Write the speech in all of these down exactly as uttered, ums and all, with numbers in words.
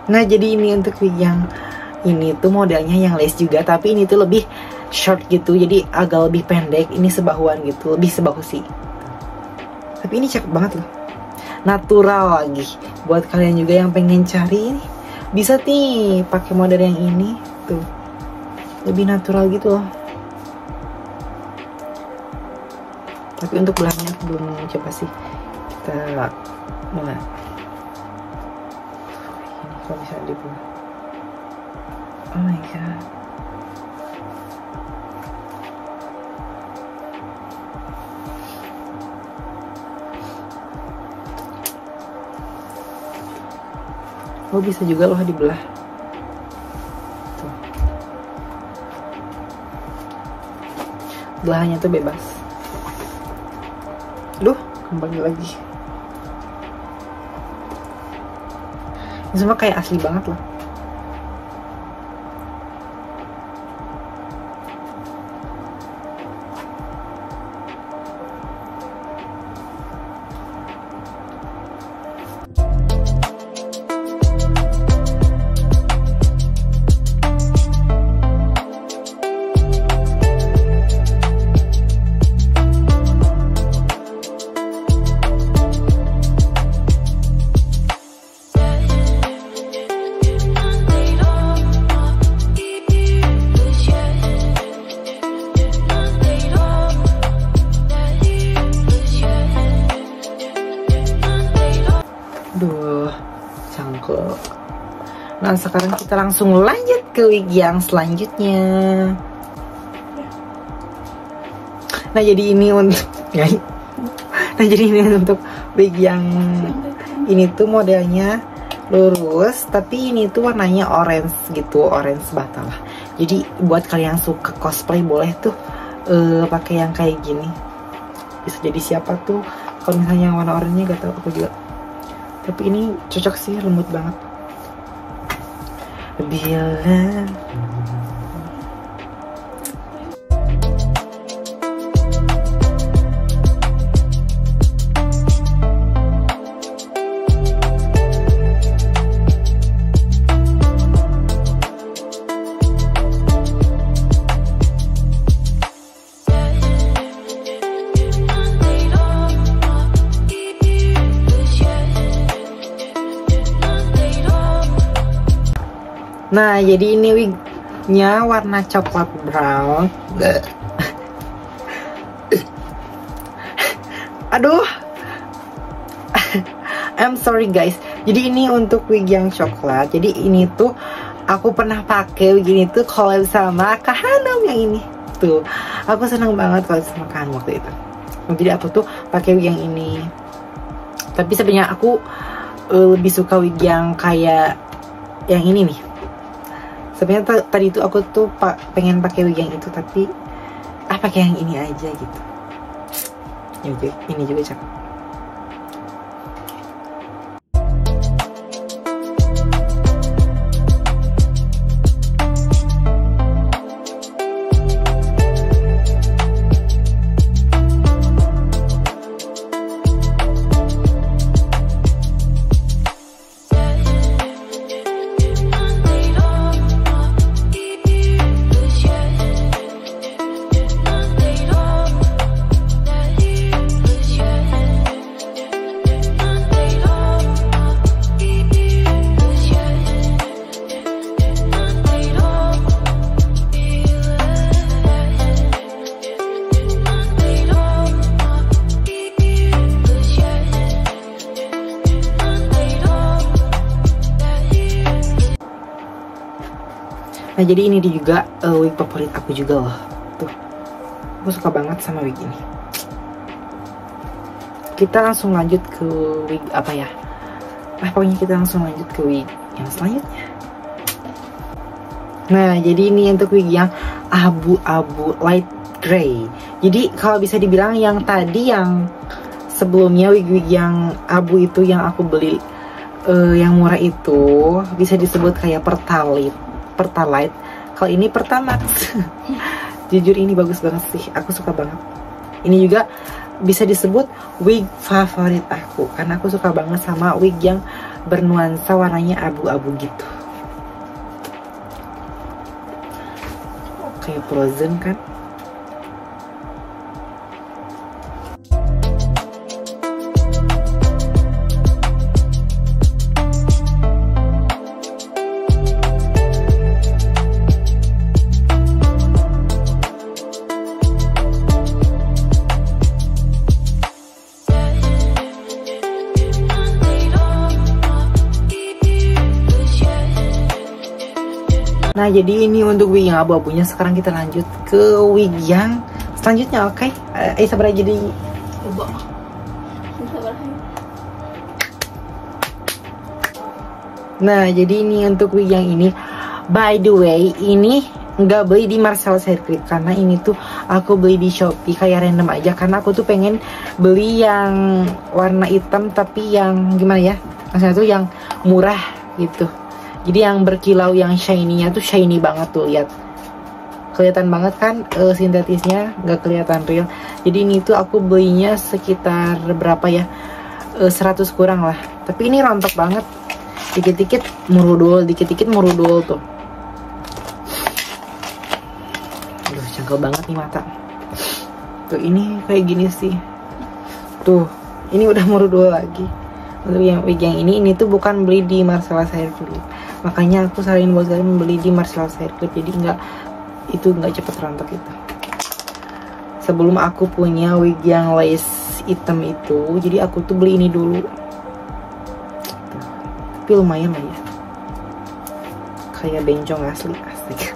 Nah jadi ini untuk wig yang ini tuh modelnya yang lace juga, tapi ini tuh lebih short gitu, jadi agak lebih pendek. Ini sebahuan gitu, lebih sebahu sih. Tapi ini cakep banget loh, natural lagi. Buat kalian juga yang pengen cari ini, bisa nih pakai model yang ini tuh, lebih natural gitu loh. Tapi untuk belahnya aku belum coba sih, kita mulai. Ini kalau bisa dibuat, oh my god. Oh bisa juga loh dibelah. Tuh. Belahannya tuh bebas. Duh, kembali lagi. Ini semua kayak asli banget loh. Duh, cangkul. Nah sekarang kita langsung lanjut ke wig yang selanjutnya. Nah jadi ini untuk Nah jadi ini untuk wig yang ini tuh modelnya lurus, tapi ini tuh warnanya orange gitu, orange bata lah. Jadi buat kalian yang suka cosplay boleh tuh uh, pakai yang kayak gini. Bisa jadi siapa tuh. Kalau misalnya yang warna oranye gak tau aku juga. Tapi ini cocok sih, lembut banget. Bila Nah jadi ini wignya warna coklat brown. Aduh, I'm sorry guys. Jadi ini untuk wig yang coklat. Jadi ini tuh aku pernah pakai wig ini tuh collab sama Kak Hanum yang ini tuh. Aku senang banget collab sama Kak Hanum waktu itu. Jadi aku tuh pakai wig yang ini. Tapi sebenarnya aku uh, lebih suka wig yang kayak yang ini nih. Sebenarnya tadi itu aku tuh pa pengen pakai wig yang itu, tapi ah pakai yang ini aja gitu. Ini juga, ini juga cakep. Nah jadi ini juga uh, wig favorit aku juga loh. Tuh, aku suka banget sama wig ini. Kita langsung lanjut ke wig apa ya? Nah pokoknya kita langsung lanjut ke wig yang selanjutnya. Nah jadi ini untuk wig yang abu-abu light gray. Jadi kalau bisa dibilang yang tadi yang sebelumnya wig-wig yang abu itu yang aku beli uh, yang murah itu bisa disebut kayak pertalite. Pertalite. Kalau ini Pertamax. Jujur ini bagus banget sih, aku suka banget. Ini juga bisa disebut wig favorit aku karena aku suka banget sama wig yang bernuansa warnanya abu-abu gitu. Kayak Frozen kan? Nah, jadi ini untuk wig yang abu-abunya. Sekarang kita lanjut ke wig yang selanjutnya, oke? Okay? Eh, sabar aja di. Nah, jadi ini untuk wig yang ini. By the way, ini nggak beli di Marcel Circuit karena ini tuh aku beli di Shopee kayak random aja, karena aku tuh pengen beli yang warna hitam tapi yang gimana ya? Maksudnya tuh yang murah gitu. Jadi yang berkilau, yang shiny-nya tuh shiny banget tuh, lihat. Kelihatan banget kan uh, sintetisnya, nggak kelihatan real. Jadi ini tuh aku belinya sekitar berapa ya? Uh, seratus kurang lah. Tapi ini rontok banget. Dikit-dikit merudul, dikit-dikit merudul tuh. Aduh, cangkel banget nih mata. Tuh ini kayak gini sih. Tuh, ini udah merudul lagi. Untuk yang wig yang ini, ini tuh bukan beli di Marcel Circuit. Makanya aku saranin buat kalian beli di Marcel Circuit, jadi nggak itu nggak cepet rontok itu. Sebelum aku punya wig yang lace hitam itu, jadi aku tuh beli ini dulu. Tapi lumayan lah ya, kayak bencong asli, asli.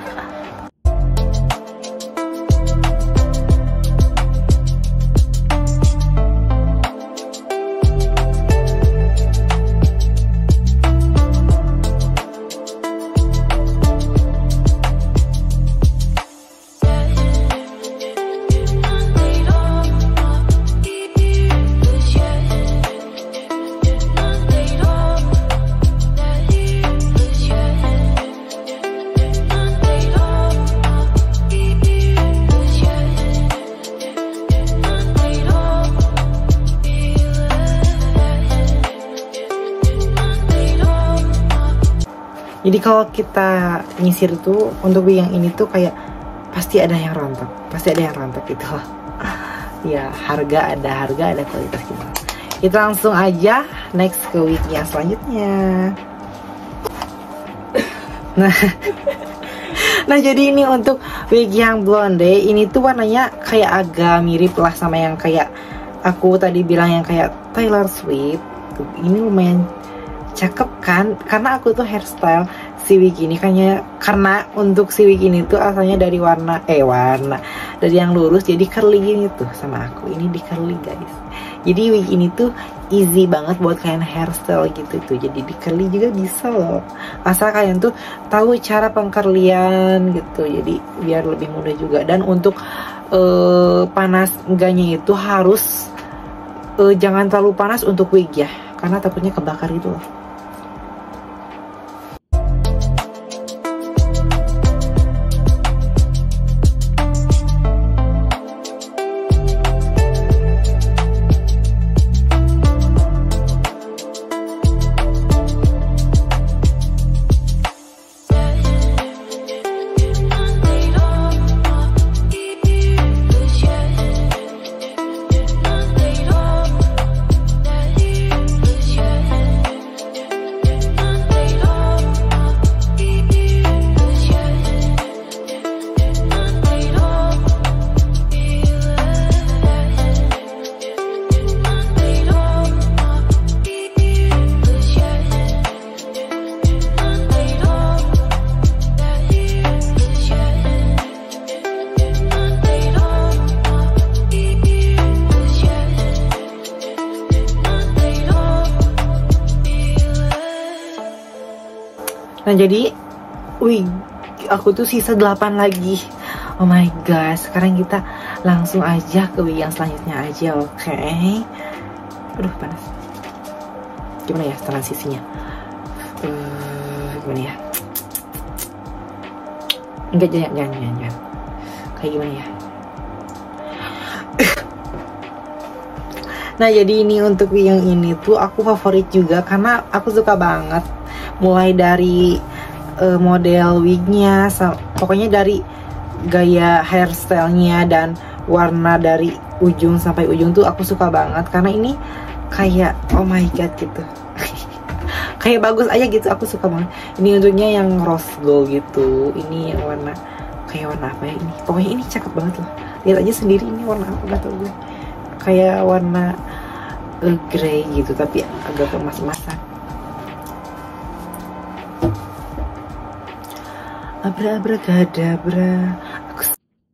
Jadi kalau kita nyisir tuh untuk wig yang ini tuh kayak pasti ada yang rontok, pasti ada yang rontok gitu. Ya harga ada harga, ada kualitas gitu. Kita langsung aja next ke wig yang selanjutnya. Nah, nah jadi ini untuk wig yang blonde, ini tuh warnanya kayak agak mirip lah sama yang kayak aku tadi bilang yang kayak Taylor Swift. Tuh, ini lumayan cakep kan, karena aku tuh hairstyle si wig ini kayaknya, karena untuk si wig ini tuh asalnya dari warna eh warna dari yang lurus jadi curly gini tuh, sama aku ini di curly guys. Jadi wig ini tuh easy banget buat kalian hairstyle gitu tuh, jadi di curly juga bisa loh, asal kalian tuh tahu cara pengkerlian gitu, jadi biar lebih mudah juga. Dan untuk uh, panas enggaknya itu harus uh, jangan terlalu panas untuk wig ya, karena takutnya kebakar gitu loh. Nah jadi, wih, aku tuh sisa delapan lagi. Oh my god, sekarang kita langsung aja ke wig yang selanjutnya aja, oke? Okay? Aduh panas. Gimana ya transisinya? Uh, gimana ya? Enggak, jangan, jangan, jangan, jangan. Kayak gimana ya? Nah jadi ini untuk wig yang ini tuh aku favorit juga karena aku suka banget. Mulai dari uh, model wignya, pokoknya dari gaya hairstylenya dan warna dari ujung sampai ujung tuh aku suka banget. Karena ini kayak oh my god gitu. Kayak bagus aja gitu, aku suka banget. Ini untuknya yang rose gold gitu. Ini yang warna kayak warna apa ya ini? Pokoknya ini cakep banget loh. Lihat aja sendiri ini warna apa, gak tau gue. Kayak warna uh, grey gitu tapi agak kemas-kemasan. Abra-abra-gadabra. Aku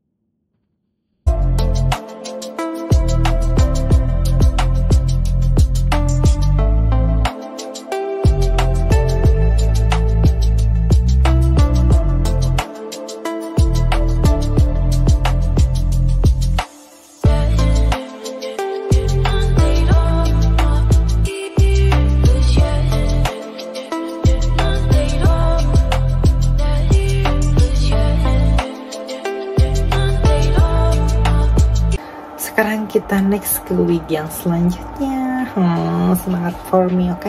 sekarang kita next ke wig yang selanjutnya. Hmm, semangat for me, oke? Okay?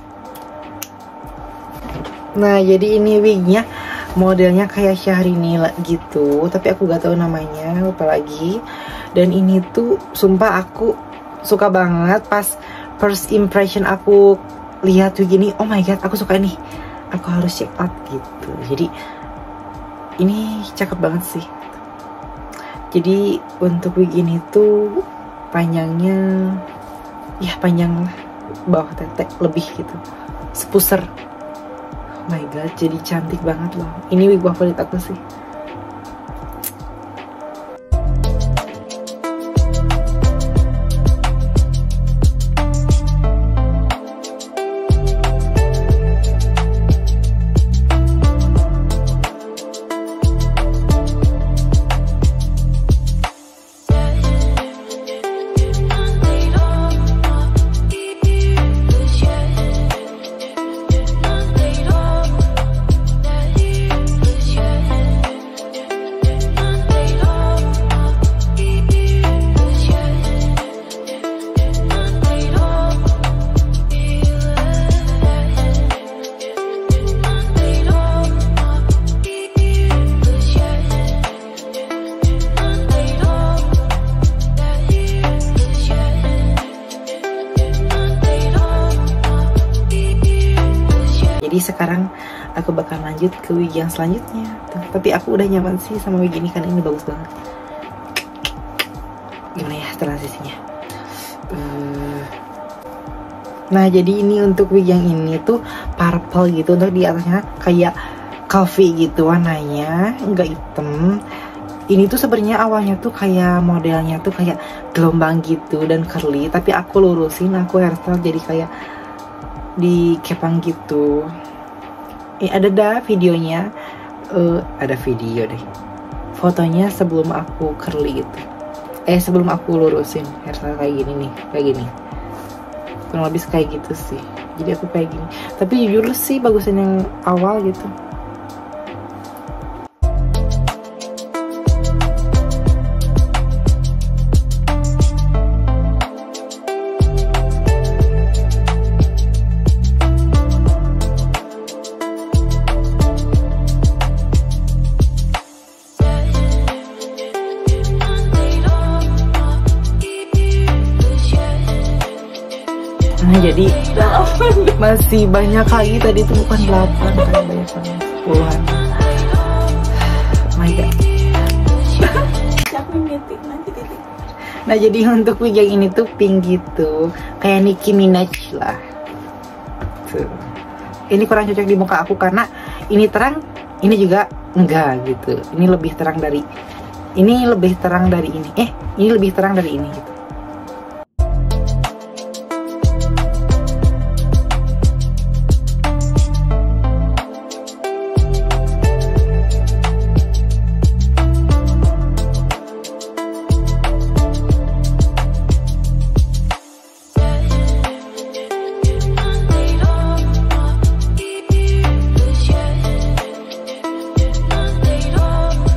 Nah, jadi ini wignya modelnya kayak Syahrini gitu, tapi aku gak tahu namanya, lupa lagi. Dan ini tuh, sumpah aku suka banget pas first impression aku lihat wig ini. Oh my god, aku suka ini. Aku harus check out gitu. Jadi ini cakep banget sih. Jadi untuk wig ini tuh panjangnya ya panjang lah, bawah tete lebih gitu, sepuser. Oh my god, jadi cantik banget loh. Ini wig favorit aku sih. Jadi sekarang aku bakal lanjut ke wig yang selanjutnya. Tuh, tapi aku udah nyaman sih sama wig ini karena ini bagus banget. Gimana ya transisinya? Uh. Nah jadi ini untuk wig yang ini tuh purple gitu, untuk di atasnya kayak coffee gitu warnanya, enggak hitam. Ini tuh sebenarnya awalnya tuh kayak modelnya tuh kayak gelombang gitu dan curly, tapi aku lurusin, aku hairstyle jadi kayak dikepang gitu. Eh ada dah videonya, uh, ada video deh, fotonya sebelum aku curly gitu. Eh sebelum aku lurusin hairstyle kayak gini nih, kayak gini. Kurang lebih kayak gitu sih. Jadi aku kayak gini. Tapi jujur sih bagusan yang awal gitu. Nah jadi masih banyak lagi, tadi itu bukan delapan kan, banyak banget, sepuluhan. Oh my god. Nah jadi untuk wig yang ini tuh pink gitu, kayak Nicki Minaj lah. Tuh. Ini kurang cocok di muka aku karena ini terang, ini juga enggak gitu. Ini lebih terang dari ini, lebih terang dari ini. Eh, ini lebih terang dari ini gitu.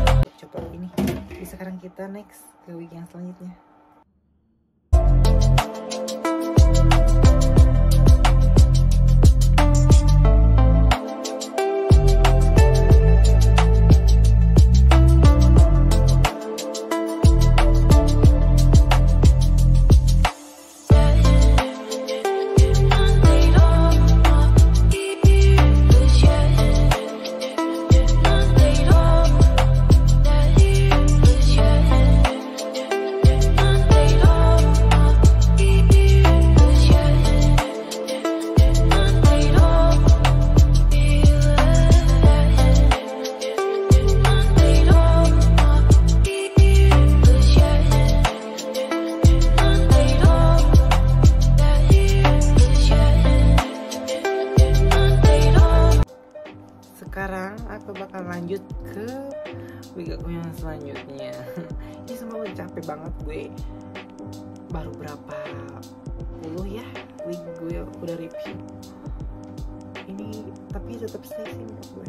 Sekarang kita next ke wig yang selanjutnya. Sekarang aku bakal lanjut ke wig aku yang selanjutnya. Ini semua udah capek banget gue. Baru berapa puluh ya wig gue udah review. Ini tapi tetap stay sih menurut gue.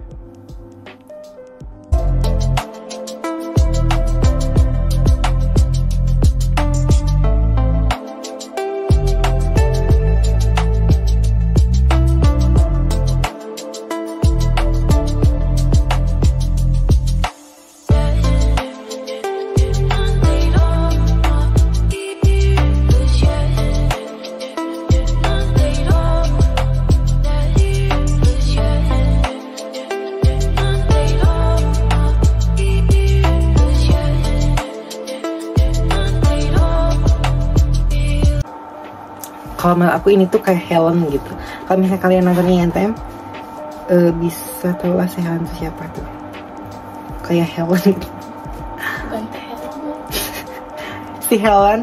Kalau menurut aku ini tuh kayak Helen gitu. Kalau misalnya kalian nonton I N T M, uh, bisa tahu lah si Helen itu siapa tuh. Kayak Helen. Bukan Helen. Si Helen.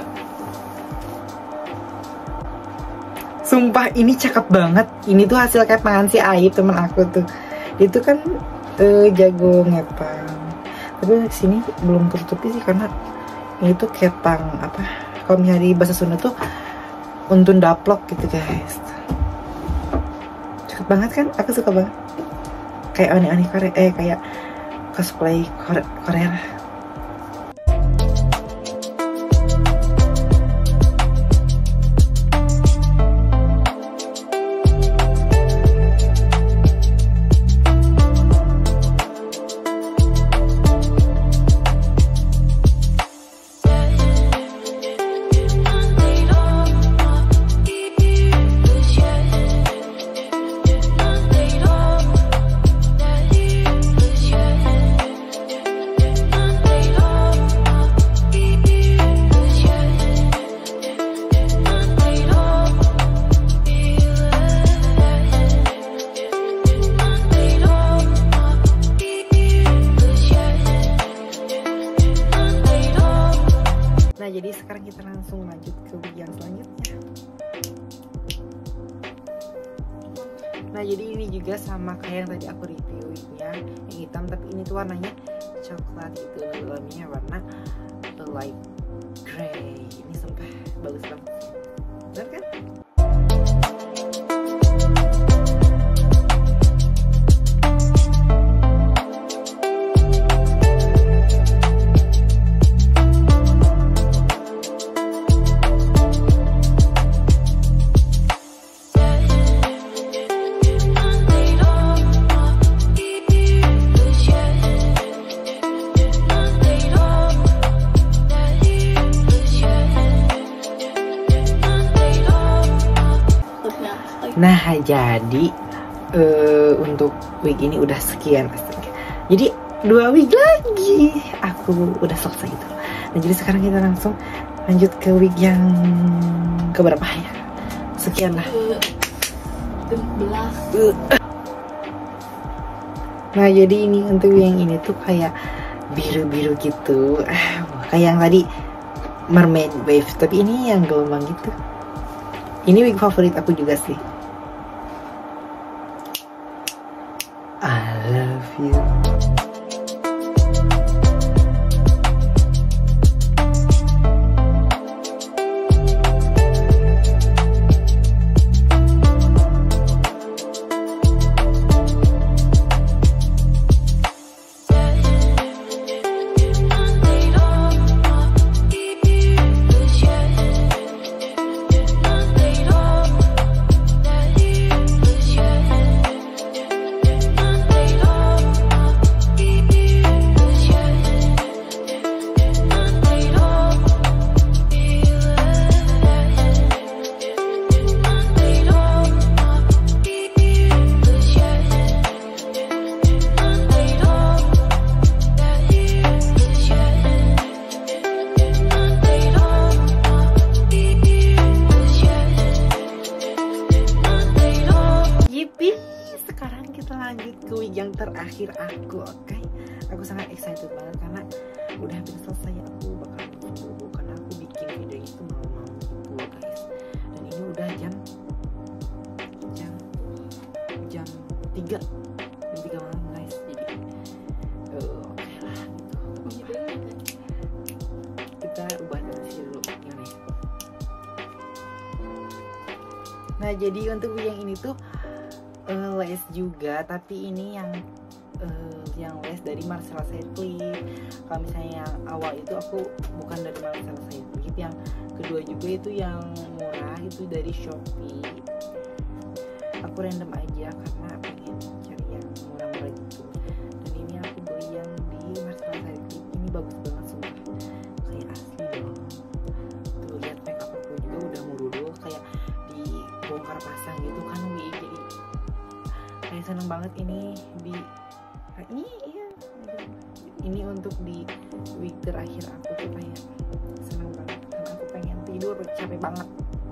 Sumpah ini cakep banget. Ini tuh hasil kepangan si Aib temen aku tuh. Dia tuh kan uh, jago ngepang. Tapi sini belum ketutupi sih karena ini tuh kepang apa? Kalau misalnya di bahasa Sunda tuh untun daplok gitu guys. Cakep banget kan? Aku suka banget. Kayak aneh-aneh Korea, eh kayak cosplay Korea. Korea. Nah jadi sekarang kita langsung lanjut ke wig yang selanjutnya. Nah jadi ini juga sama kayak yang tadi aku review wignya yang hitam, tapi ini tuh warnanya coklat gitu, dalamnya warna light gray. Ini sumpah bagus banget, bener kan? Nah jadi uh, untuk wig ini udah sekian astaga. Jadi dua wig lagi aku udah selesai itu. Nah jadi sekarang kita langsung lanjut ke wig yang keberapa ya? Sekian lah. Uh. Nah jadi ini untuk yang ini tuh kayak biru-biru gitu, ah, kayak yang tadi mermaid wave, tapi ini yang gelombang gitu. Ini wig favorit aku juga sih. I love you. terakhir aku, oke okay? Aku sangat excited banget karena udah hampir selesai. Aku bakal dulu karena aku bikin video itu malam-malam gitu guys. Dan ini udah jam jam jam tiga jam tiga malam guys. Jadi uh, oke okay lah gitu. Kita ubah durasi dulu gimana ya. Nah jadi untuk yang ini tuh uh, les juga, tapi ini yang Uh, yang les dari Marcella Clip. Kalau misalnya yang awal itu aku bukan dari Marcella Clip, yang kedua juga itu yang murah itu dari Shopee. Aku random aja karena pengen cari yang murah-murah gitu. Dan ini aku beli yang di Marcella Clip. Ini bagus banget sumpah, kayak asli dong. Tuh lihat makeup aku juga udah murul kayak dibongkar pasang gitu kan wih. Jadi kayak seneng banget ini di ini iya ini untuk di week terakhir aku tuh kayak seneng banget karena aku pengen tidur, capek banget,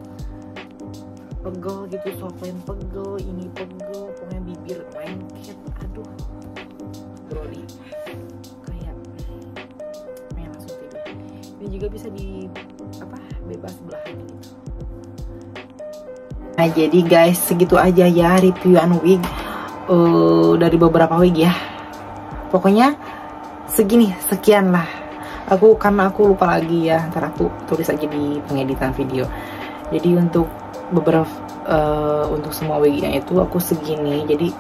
pegel gitu, softline pegel, ini pegel, pokoknya bibir lengket, aduh brody kayak pengen langsung tidur. Ini juga bisa di apa bebas belahan gitu. Nah jadi guys segitu aja ya reviewan wig uh, dari beberapa wig ya. Pokoknya segini, sekian lah. Aku karena aku lupa lagi ya, ntar aku tulis aja di pengeditan video. Jadi untuk beberapa uh, untuk semua wignya itu aku segini. Jadi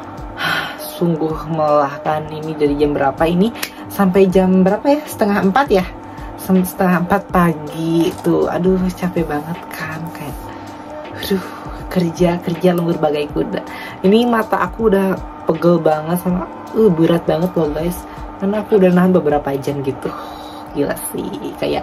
sungguh melelahkan. Ini dari jam berapa ini sampai jam berapa ya? Setengah empat ya? Setengah empat pagi tuh. Aduh capek banget kan kayak. Aduh kerja kerja lembur bagai kuda. Ini mata aku udah pegel banget sama uh berat banget loh guys, karena aku udah nahan beberapa jam gitu. Gila sih kayak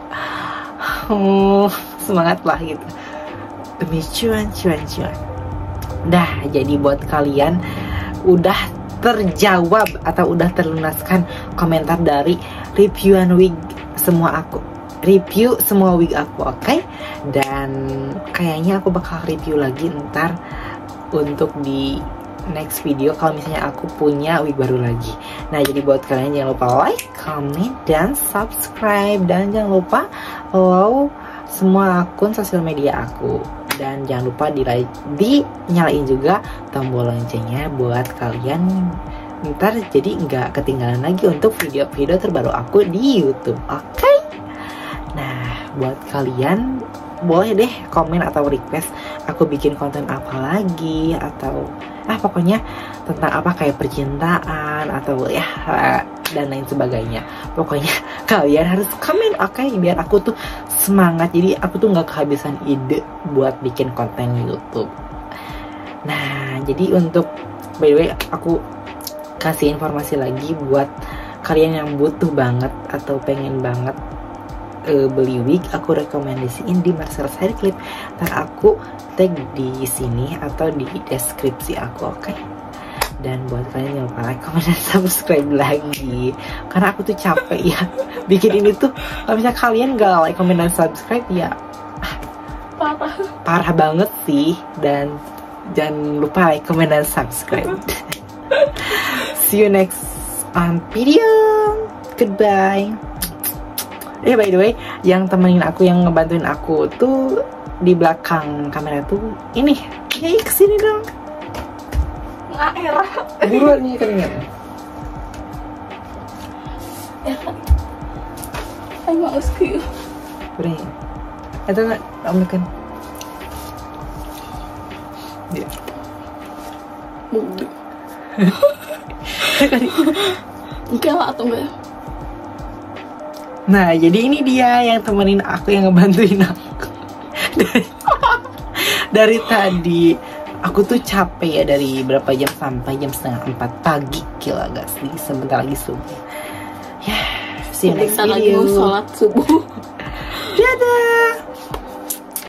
oh, semangat lah gitu demi cuan cuan cuan. Dah jadi buat kalian udah terjawab atau udah terlunaskan komentar dari reviewan wig semua aku, review semua wig aku, oke okay? Dan kayaknya aku bakal review lagi ntar untuk di next video kalau misalnya aku punya wig baru lagi. Nah jadi buat kalian jangan lupa like, comment, dan subscribe. Dan jangan lupa follow semua akun sosial media aku. Dan jangan lupa di like, dinyalain juga tombol loncengnya buat kalian ntar jadi nggak ketinggalan lagi untuk video-video terbaru aku di YouTube, oke okay? Nah buat kalian boleh deh komen atau request aku bikin konten apa lagi, atau ah pokoknya tentang apa kayak percintaan atau ya dan lain sebagainya. Pokoknya kalian harus komen, oke okay? Biar aku tuh semangat, jadi aku tuh nggak kehabisan ide buat bikin konten YouTube. Nah jadi untuk by the way aku kasih informasi lagi buat kalian yang butuh banget atau pengen banget Uh, beli wig, aku rekomendasiin di Marcella Clip. Ntar aku tag di sini atau di deskripsi aku, oke okay? Dan buat kalian yang lupa like, comment, dan subscribe lagi karena aku tuh capek ya bikin ini tuh. Kalau misalnya kalian gak like, comment, dan subscribe ya parah parah banget sih. Dan jangan lupa like, comment, dan subscribe. See you next on video. Goodbye. Eh by the way, yang temenin aku, yang ngebantuin aku tuh di belakang kamera tuh ini. Yay, kesini dong. Nggak era. Buruan nih keringat. Era. Ayo mau ski. Beri. Itu nggak ambilkan. Dia. Budi. Enggak lah atau enggak? Nah jadi ini dia yang temenin aku, yang ngebantuin aku dari, dari tadi. Aku tuh capek ya dari berapa jam sampai jam setengah empat pagi. Gila gak sih, sebentar lagi subuh ya. See you next video. Lagi mau sholat subuh. Dadah.